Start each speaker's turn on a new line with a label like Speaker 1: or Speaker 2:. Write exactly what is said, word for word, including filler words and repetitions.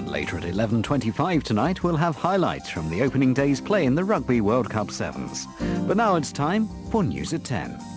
Speaker 1: Later at eleven twenty-five tonight, we'll have highlights from the opening day's play in the Rugby World Cup Sevens. But now it's time for News at ten.